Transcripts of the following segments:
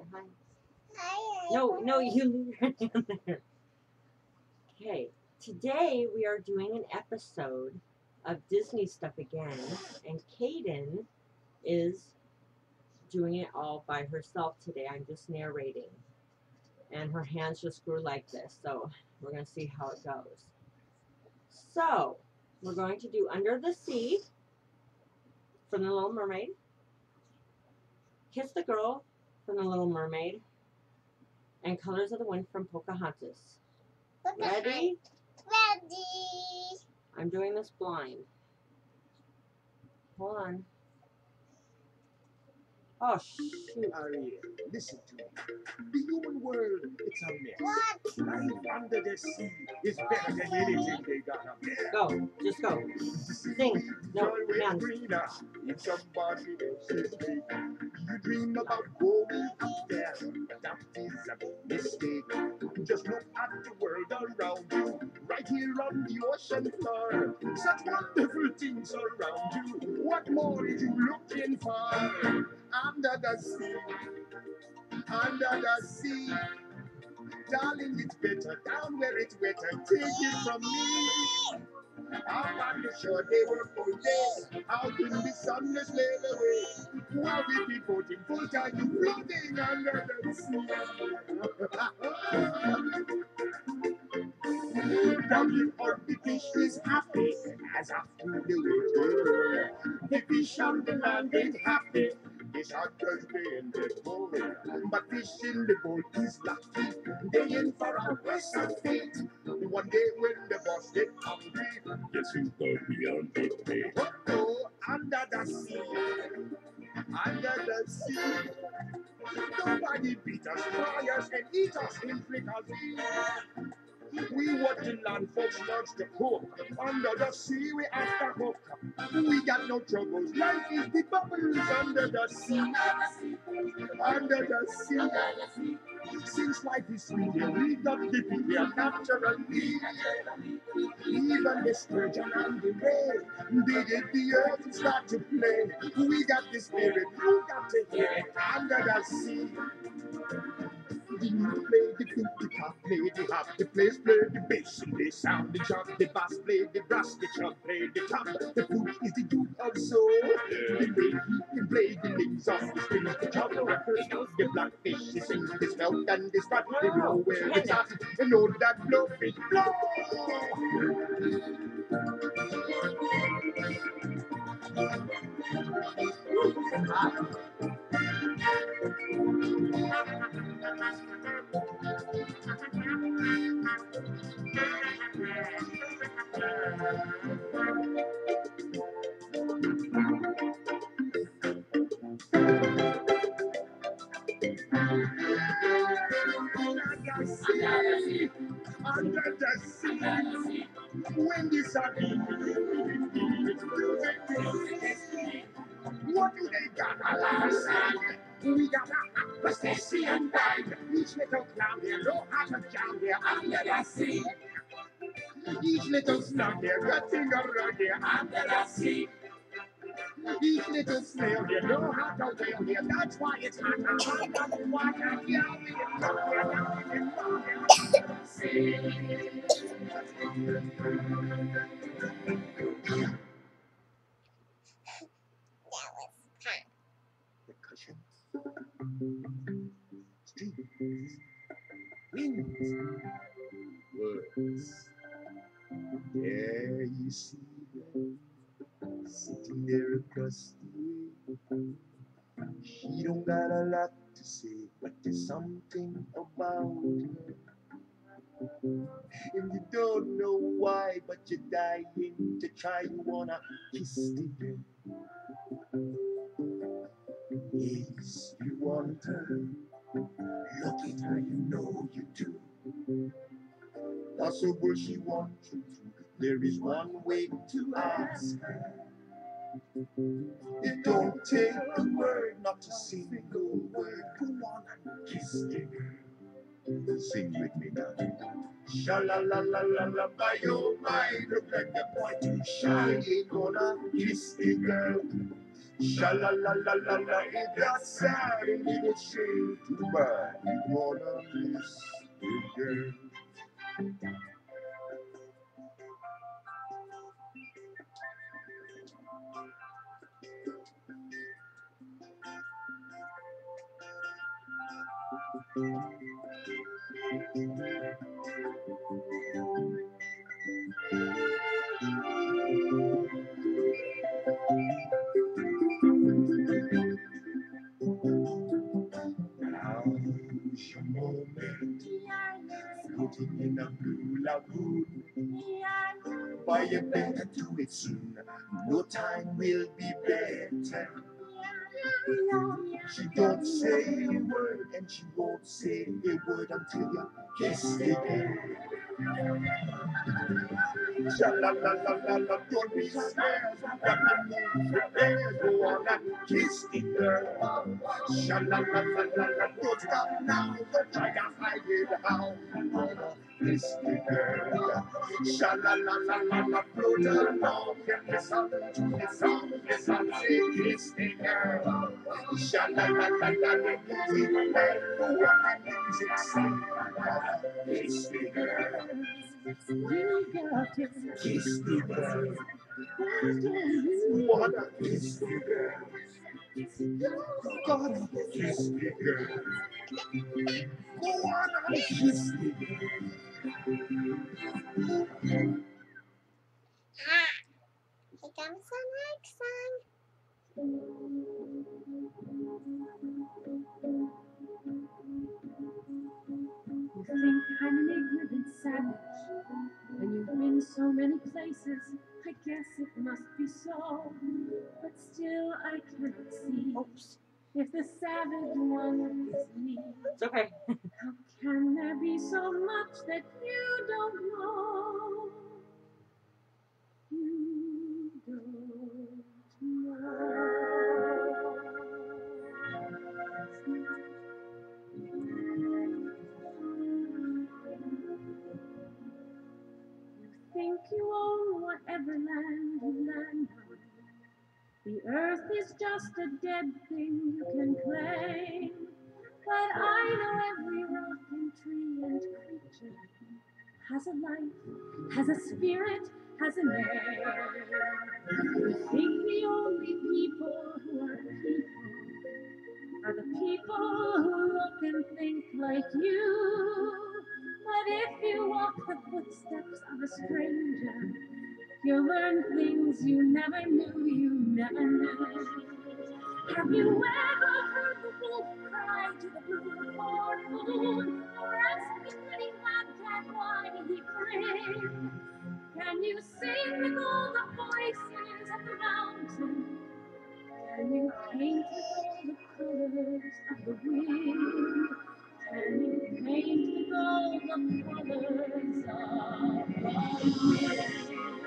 hi. No, you leave her down there. Okay, today we are doing an episode of Disney stuff again, and Caden is doing it all by herself today. I'm just narrating, and her hands just grew like this, so we're going to see how it goes. So, we're going to do Under the Sea from The Little Mermaid, Kiss the Girl from The Little Mermaid, and Colors of the Wind from Pocahontas. Ready? Ready. I'm doing this blind. Hold on. Oh, shoot. Ariel, listen to me. The human world, it's a mess. What? Life under the sea is better than anything they got up there. Go. Just go. Sing. No, hands. Greener in somebody else's lake. You dream about going up there, but that is a mistake. Just look at the world around you, right here on the ocean floor. Such wonderful things around you. What more are you looking for? Under the sea, under the sea. Darling, it's better down where it's wetter. Take it from me. Up on the shore, they work for days. Out in the sun, they slave away. While we be putting full time, you floating under the sea. Down here, on the fish is happy as after the winter. The fish on the land ain't happy. Fish are thirsty in the boat, but fish in the boat is lucky. They in for a worse fate. One day when the boss get hungry, guess who's gonna be on the plate? Oh, under the sea, under the sea. Nobody beat us, fry us, and eat us in fricassee. We what the land folks loves to cook. Under the sea we have to hook. We got no troubles. Life is the bubbles under the sea. Under the sea. Since life is sweet here, we got the here naturally. Even the sturgeon and the ray, they get the earth and start to play. We got the spirit, you got to hear it under the sea. The new play, the flute, the top play, the harp, the players play the bass, and they sound the chop, the bass play, the brass, the chop play, the top. The flute is the youth of soul. The way he can play the limbs off the strings, the chop, the knows the blackfish, he sings the smelt and the spot, they know where it's at, and know that blowfish blow. Under the sea, when the sun what do they got? A lot of sand. We got a crustacean band. Each little clown here, no out of jam here under the sea. Each little slug here, cutting around here under the sea. Each little snail here, know how to whale here. That's why it's hot on the water. Yeah, we can go here, in the sea. The cushions, streams, winds, words. There you see them sitting there across the way. She don't got a lot to say, but there's something about her. And you don't know why, but you're dying to try. You wanna kiss the girl. Yes, you want her. Look at her, you know you do. Possible she wants you to. There is one way to ask her. It don't take a word, not a single word. Go on and kiss the girl. Sing with me now. Sha-la-la-la-la-la, by your mind. Look like the boy too shy. Ain't gonna kiss the girl. Sha-la-la-la-la-la, it got sad and it was shame too bad. We gonna miss the girl. How's your moment? Floating in a blue lagoon. Buy a better do it soon. No time will be better. She don't say a word and she won't say a word until you kiss the girl. Sha-la-la-la-la-la, don't be scared. You got to move your head. Go on and kiss the girl. Sha-la-la-la-la-la, don't stop now. Don't try to hide it how. You wanna kiss the girl. Sha-la-la-la-la-la, float along and listen to the song. Yes, I say kiss the girl. Sha-la-la-la-la-la, music play. Go on and music sing. Kiss the girl. You got to kiss the girl. Wanna kiss the girl. Gotta kiss the girl. Go on and kiss the girl. Here comes the next song. You think I'm an ignorant savage, and you've been so many places. I guess it must be so, but still I cannot see if the savage one is me. It's okay. How can there be so much that you don't know? You don't You think you own whatever land you land on. The earth is just a dead thing you can claim. But I know every rock and tree and creature has a life, has a spirit, has a name. You think the only people who are the people who look and think like you. But if you walk the footsteps of a stranger, you'll learn things you never knew you never knew. Have you ever heard the wolf cry to the blue corn moon, or asked the pretty bobcat why he grinned? Can you sing with all the voices of the mountain? Can you paint with all the colors of the wind? Can you paint with all the colors of the wind?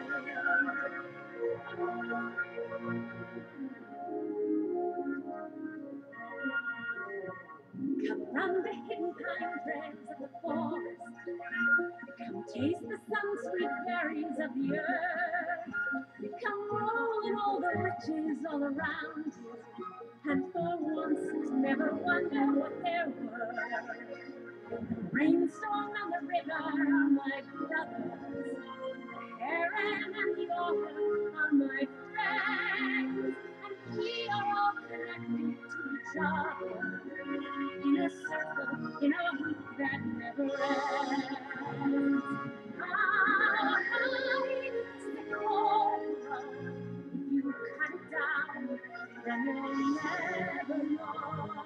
Come round the hidden pine trees of the forest. Come taste the sun-sweet berries of the earth. Come roll in all the riches all around you. And for once never wonder what they're worth. The rainstorm and the river are my brothers. The heron and the otter are my friends. And we are all connected to each other in a circle, in a hoop that never ends. How high does the sycamore grow? If you cut it down, then you'll never know.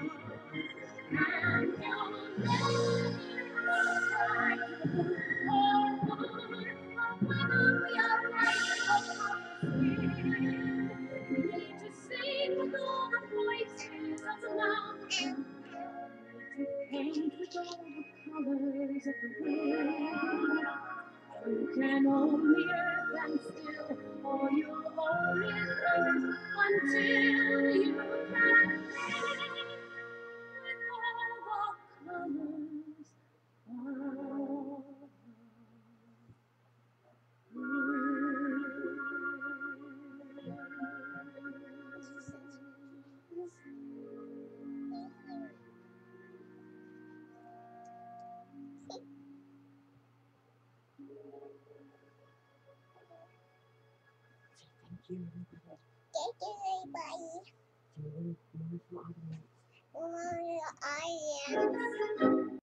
And you'll never try to move or or whether we are right or wrong. We need to sing with all the voices of the mountain. To paint with all the colors of the wind. You can own the earth and still all you own is earth until you can paint with all the colors of the wind. you, everybody. Thank you, everybody. See you in the audience. Audience.